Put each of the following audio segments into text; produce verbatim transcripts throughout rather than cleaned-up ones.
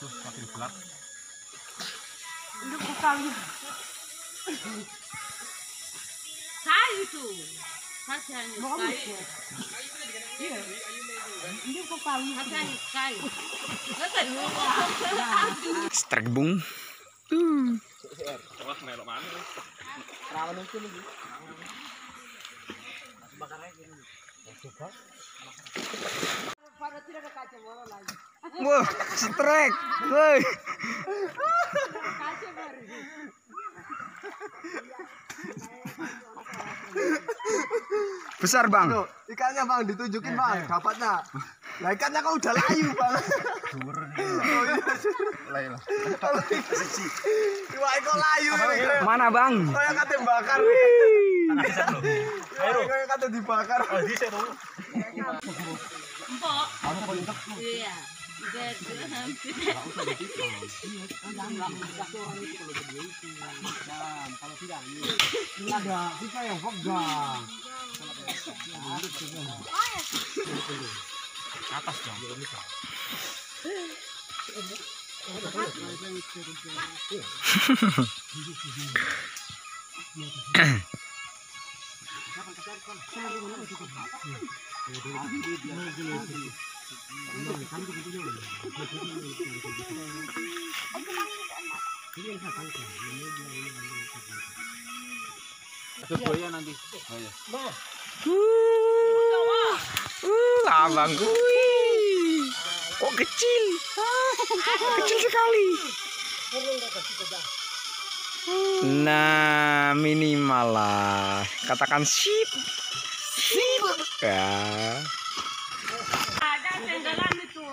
Tuh, makin gelap. Ini bukan kayu tuh. Harganya kayu. Iya. Ini bukan harganya kayu. Strike bung. Tuh. Wah, melok mana? Rawan mungkin lagi. Wah, strike. Woi. Besar, Bang. Tuh, ikannya Bang ditunjukin Bang, dapatnya. Lah ikannya kok udah layu Bang. Dur nih. Lain lah. Wah, kok layu ini. Mana, Bang? Kayak kate bakar. Tanah bisa belum? Ayo, kayak kate dibakar. Oh, bisa dong. Empok. Iya. Kalau tidak ini ada kita yang pegang. Atas dong. Itu buaya nanti. Oh ya. Uh, uh, abang wih. Kok kecil? Kecil sekali. Nah, minimal lah. Katakan sip. Sip. Ya. Ada tenggelam itu.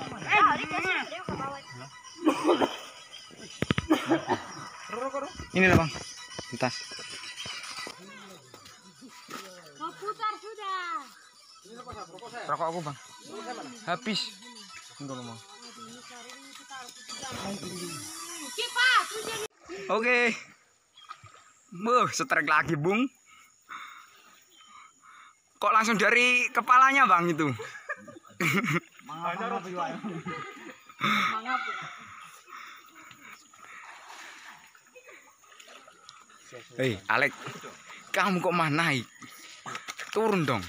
Ini lah, Bang. Entas. Mau putar sudah. Rokok aku, Bang. Habis. Tunggu ngomong. Cepat. Oke. Buh, strike lagi, Bung. Kok langsung dari kepalanya, Bang, itu? Hei, Alek. Kamu kok mah naik? Turun dong.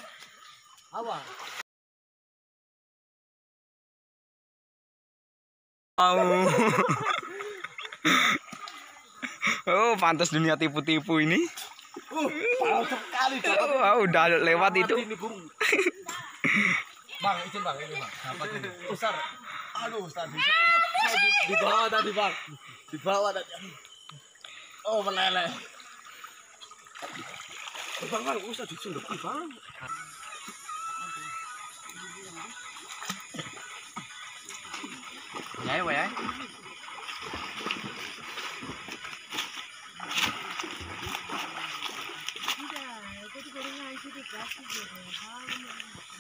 Oh. Oh, pantas dunia tipu-tipu ini. Parah sekali. Oh, udah lewat itu. Bang, izin Bang, ini Bang. Dapat ini. Besar. Aduh, tadi. Di bawah tadi, Bang. Di bawah tadi. Oh, meleleh. Bang, Bang, usah disunduki, Bang. Ya, ya. Udah, itu di gorengan itu dikasih gitu.